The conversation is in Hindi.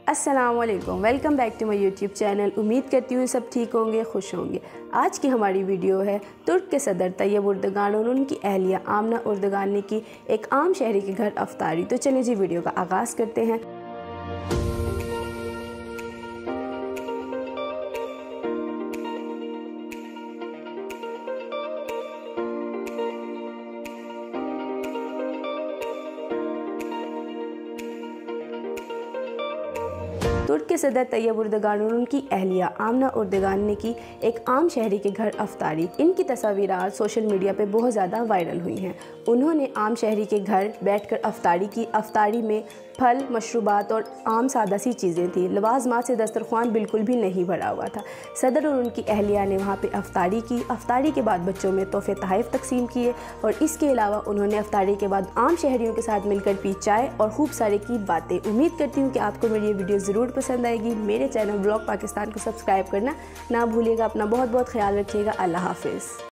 अस्सलामुअलैकुम, welcome back to my YouTube channel. उम्मीद करती हूँ सब ठीक होंगे, खुश होंगे। आज की हमारी वीडियो है तुर्क के सदर तैयब उर्दगान और उनकी अहलिया आमना उर्दगान ने की एक आम शहरी के घर अफ्तारी। तो चलिए जी वीडियो का आगाज़ करते हैं। तुर्क के सदर तैयब उर्दगान और उनकी अहलिया आमना उर्दगान ने की एक आम शहरी के घर अफ्तारी। इनकी तस्वीरात सोशल मीडिया पे बहुत ज़्यादा वायरल हुई हैं। उन्होंने आम शहरी के घर बैठकर अफ्तारी की। अफ्तारी में फल, मशरूबात और आम सादा सी चीज़ें थी। लवाजमात से दस्तरख्वान बिल्कुल भी नहीं भरा हुआ था। सदर और उनकी अहलिया ने वहाँ पे अफ्तारी की। अफ्तारी के बाद बच्चों में तोहफे तहफ़ तकसीम किए और इसके अलावा उन्होंने अफ्तारी के बाद आम शहरियों के साथ मिलकर पी चाय और खूब सारे की बातें। उम्मीद करती हूँ कि आपको मेरी ये वीडियो ज़रूर पसंद आएगी। मेरे चैनल ब्लॉग पाकिस्तान को सब्सक्राइब करना ना भूलिएगा। अपना बहुत बहुत ख्याल रखिएगा। अल्लाह हाफिज़।